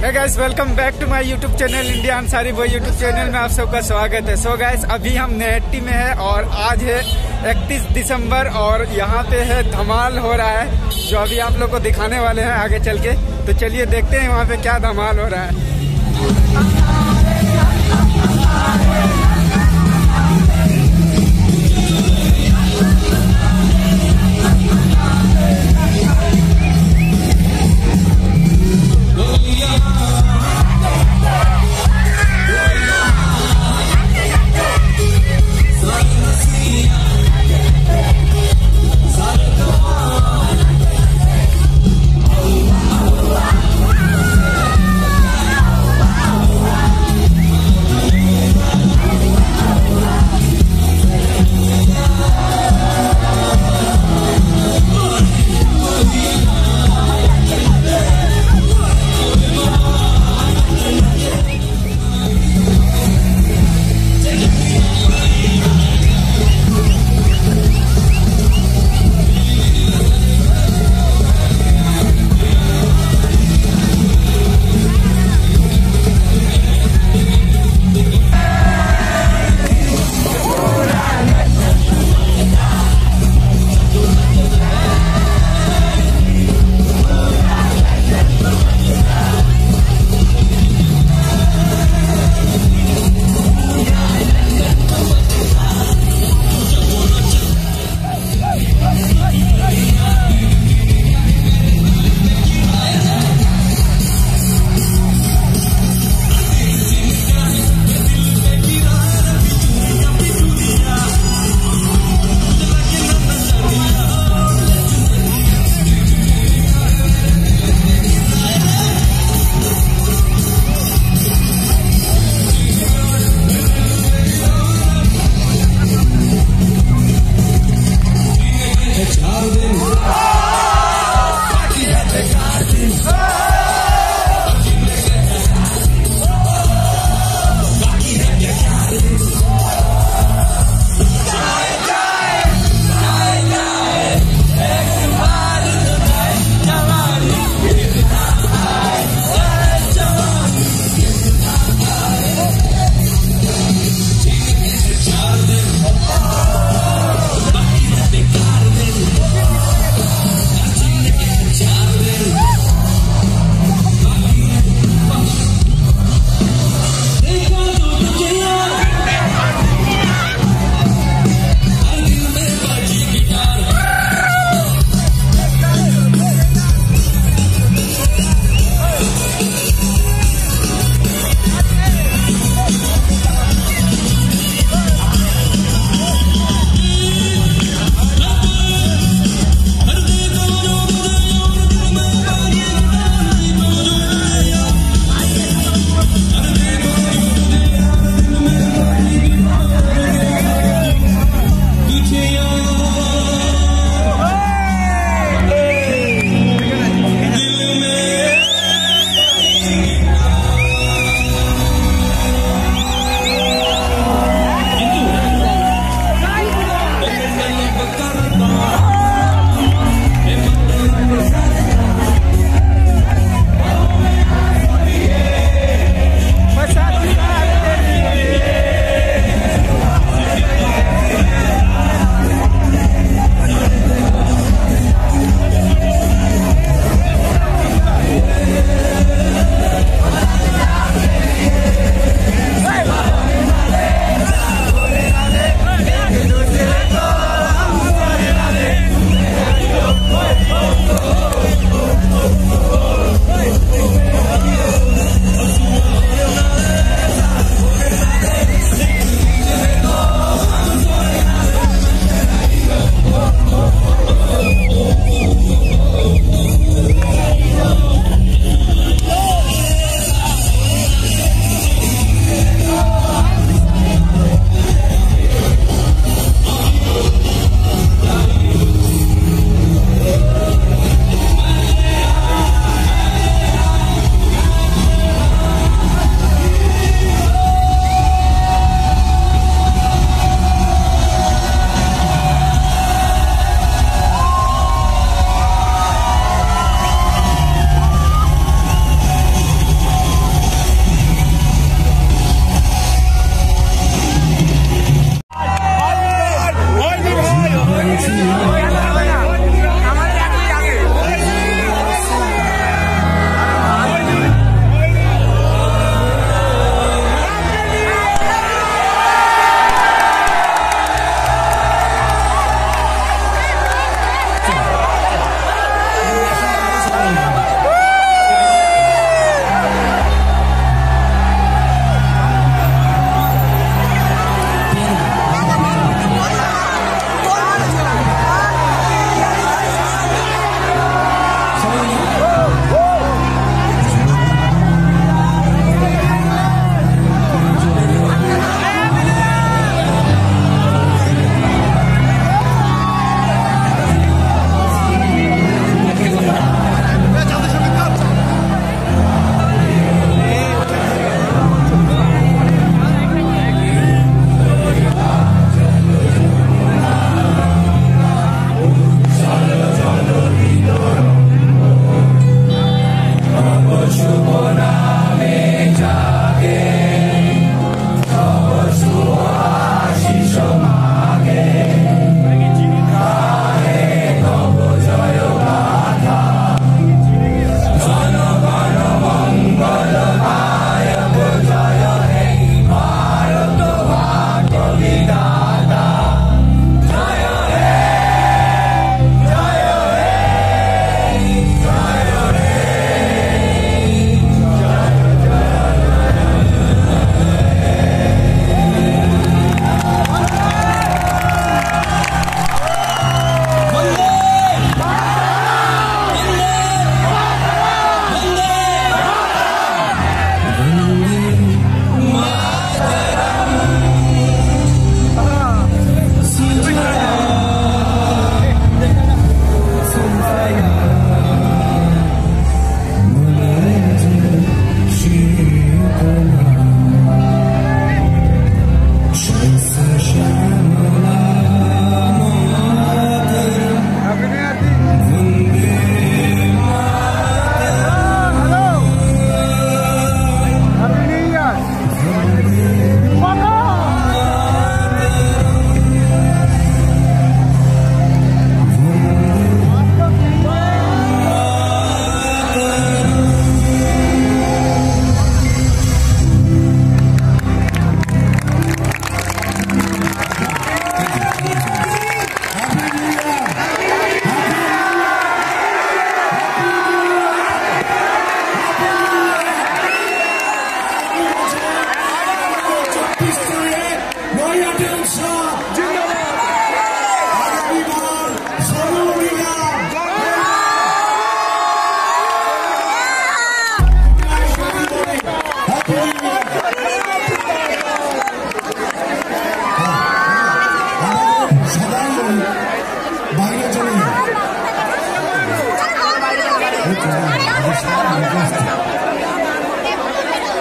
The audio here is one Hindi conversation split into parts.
Hey guys, welcome back to my YouTube channel India Ansari boy YouTube channel में आप सबका स्वागत है। सो गाइस, अभी हम नेहट्टी में है और आज है 31 दिसंबर और यहाँ पे है धमाल हो रहा है, जो अभी आप लोग को दिखाने वाले हैं आगे चल के। तो चलिए देखते हैं वहाँ पे क्या धमाल हो रहा है।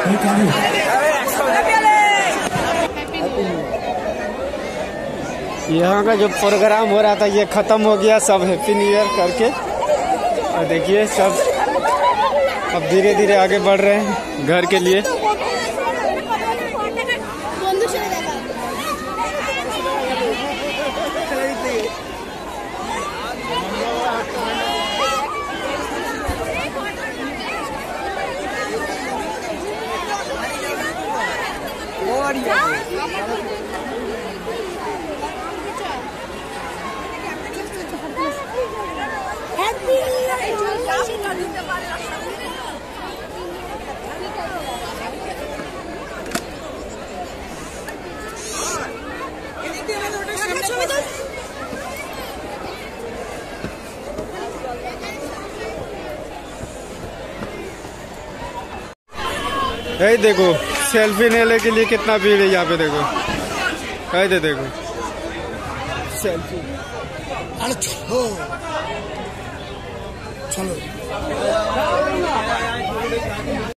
यहाँ का जो प्रोग्राम हो रहा था ये खत्म हो गया, सब हैप्पी न्यू ईयर करके। और देखिए सब अब धीरे धीरे आगे बढ़ रहे हैं घर के लिए। यही देखो सेल्फी लेने के लिए कितना भीड़ है यहाँ पे। देखो यही देखो सेल्फी। चलो